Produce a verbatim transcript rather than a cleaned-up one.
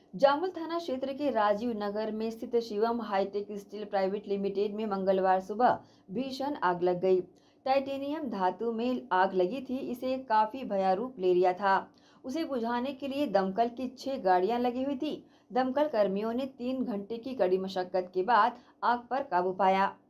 जामुल थाना क्षेत्र के राजीव नगर में स्थित Shivam hitech steel private limited में मंगलवार सुबह भीषण आग लग गई। टाइटेनियम धातु में आग लगी थी। इसे काफी भयावह रूप ले लिया था। उसे बुझाने के लिए दमकल की छह गाड़ियां लगी हुई थी। दमकल कर्मियों ने तीन घंटे की कड़ी मशक्कत के बाद आग पर काबू पाया।